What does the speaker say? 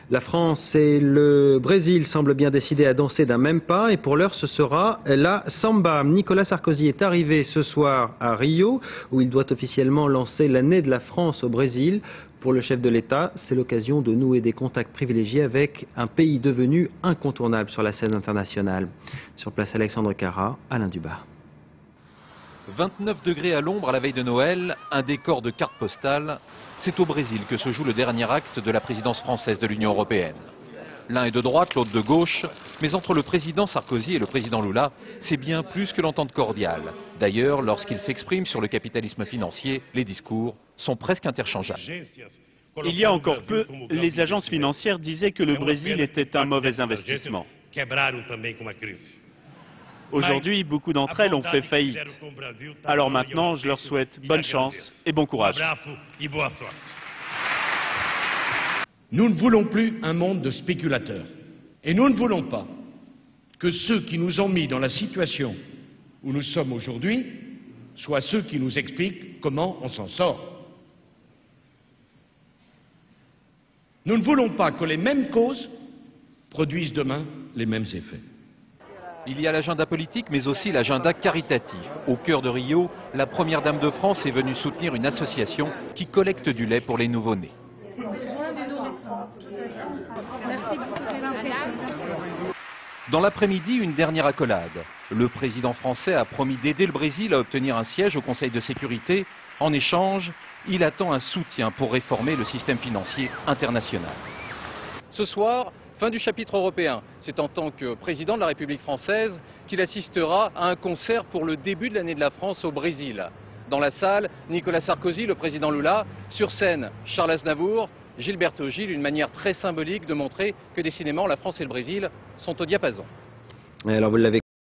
La France et le Brésil semblent bien décidés à danser d'un même pas et pour l'heure ce sera la samba. Nicolas Sarkozy est arrivé ce soir à Rio où il doit officiellement lancer l'année de la France au Brésil. Pour le chef de l'État, c'est l'occasion de nouer des contacts privilégiés avec un pays devenu incontournable sur la scène internationale. Sur place Alexandre Cara, Alain Dubas. 29 degrés à l'ombre à la veille de Noël, un décor de carte postale. C'est au Brésil que se joue le dernier acte de la présidence française de l'Union européenne. L'un est de droite, l'autre de gauche, mais entre le président Sarkozy et le président Lula, c'est bien plus que l'entente cordiale. D'ailleurs, lorsqu'ils s'expriment sur le capitalisme financier, les discours sont presque interchangeables. Il y a encore peu, les agences financières disaient que le Brésil était un mauvais investissement. Aujourd'hui, beaucoup d'entre elles ont fait faillite. Alors maintenant, je leur souhaite bonne chance et bon courage. Nous ne voulons plus un monde de spéculateurs. Et nous ne voulons pas que ceux qui nous ont mis dans la situation où nous sommes aujourd'hui soient ceux qui nous expliquent comment on s'en sort. Nous ne voulons pas que les mêmes causes produisent demain les mêmes effets. Il y a l'agenda politique, mais aussi l'agenda caritatif. Au cœur de Rio, la première dame de France est venue soutenir une association qui collecte du lait pour les nouveau-nés. Dans l'après-midi, une dernière accolade. Le président français a promis d'aider le Brésil à obtenir un siège au Conseil de sécurité. En échange, il attend un soutien pour réformer le système financier international. Ce soir, fin du chapitre européen. C'est en tant que président de la République française qu'il assistera à un concert pour le début de l'année de la France au Brésil. Dans la salle, Nicolas Sarkozy, le président Lula. Sur scène, Charles Aznavour, Gilberto Gil, une manière très symbolique de montrer que décidément la France et le Brésil sont au diapason. Alors vous l'avez